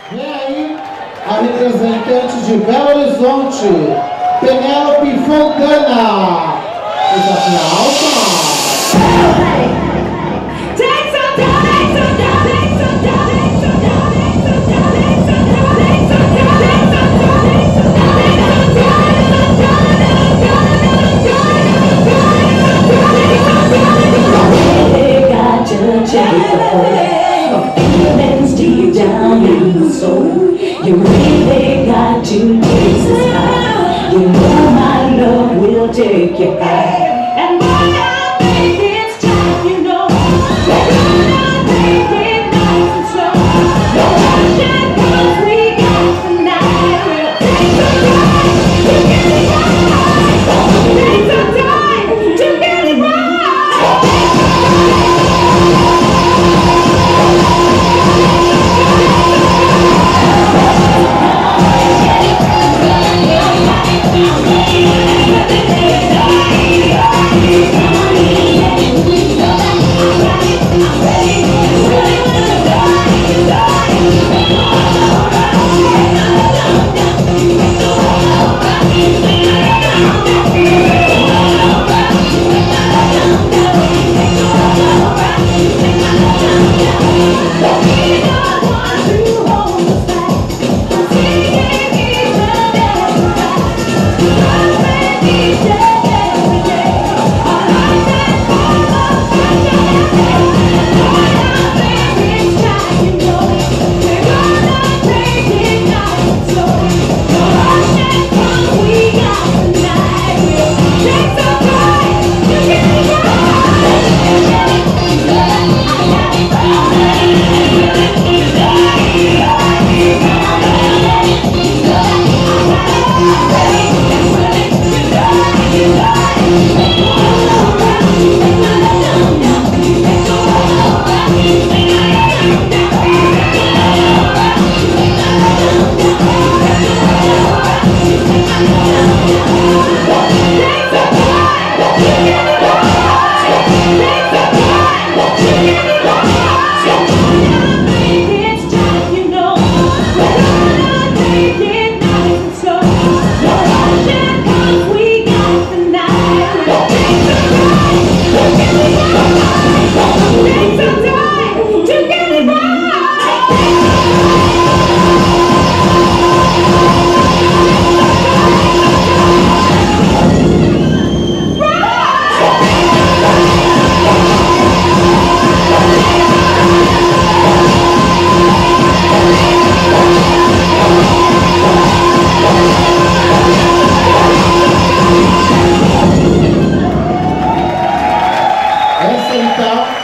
Vem aí a representante de Belo Horizonte, Penélope Fontana. Os aplausos. You really got to taste the sky. You know my love will take you high. And boy, I think it's time, you know. We're gonna take it nice and slow. No rushing, 'cause we got the night. We'll take some time to get it right. Take some time to get it right. Essa então